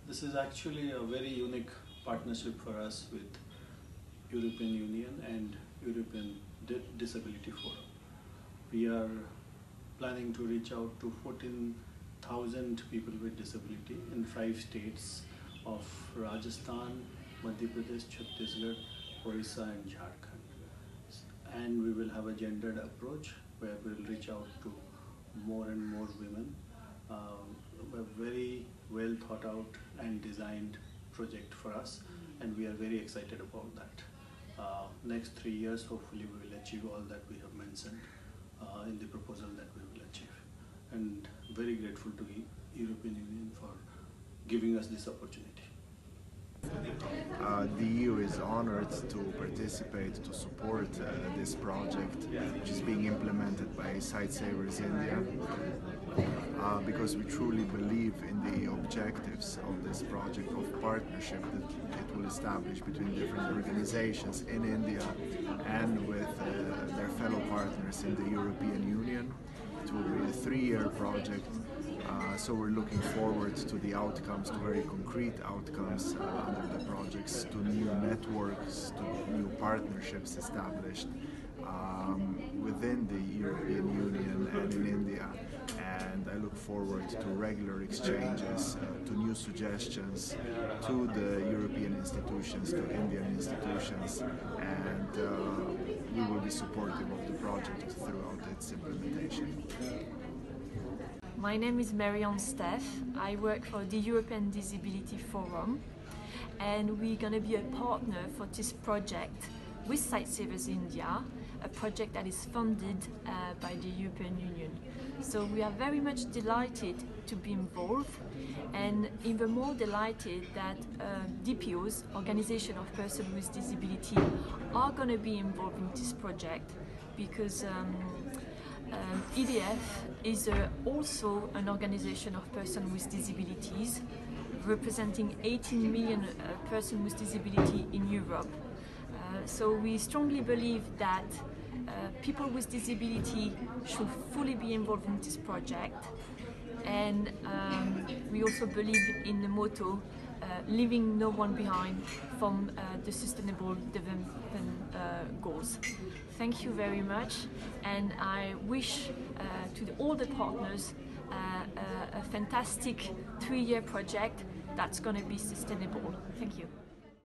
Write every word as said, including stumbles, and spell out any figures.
This is actually a very unique partnership for us with European Union and European Di Disability Forum. We are planning to reach out to fourteen thousand people with disability in five states of Rajasthan, Madhya Pradesh, Chhattisgarh, Orissa and Jharkhand. And we will have a gendered approach where we will reach out to more and more women. Um, a very well thought out and designed project for us, and we are very excited about that. Uh, next three years, hopefully we will achieve all that we have mentioned uh, in the proposal that we will achieve. And very grateful to the European Union for giving us this opportunity. Uh, the E U is honored to participate, to support uh, this project, which is being implemented by Sightsavers India, uh, because we truly believe in the objectives of this project of partnership that it will establish between different organizations in India and with uh, their fellow partners in the European Union. It will be a three-year project. Uh, so we're looking forward to the outcomes, to very concrete outcomes uh, under the projects, to new networks, to new partnerships established um, within the European Union and in India. And I look forward to regular exchanges, uh, to new suggestions, to the European institutions, to Indian institutions, and uh, we will be supportive of the project throughout its implementation. My name is Marion Steff. I work for the European Disability Forum, and we're going to be a partner for this project with Sightsavers India, a project that is funded uh, by the European Union. So we are very much delighted to be involved, and even more delighted that uh, D P Os, Organization of Persons with Disability, are going to be involved in this project, because um, Um, E D F is uh, also an organization of persons with disabilities, representing eighteen million uh, persons with disability in Europe. Uh, so we strongly believe that uh, people with disability should fully be involved in this project, and um, we also believe in the motto uh, leaving no one behind from uh, the Sustainable Development uh, Goals. Thank you very much, and I wish uh, to the, all the partners uh, a, a fantastic three-year project that's going to be sustainable. Thank you.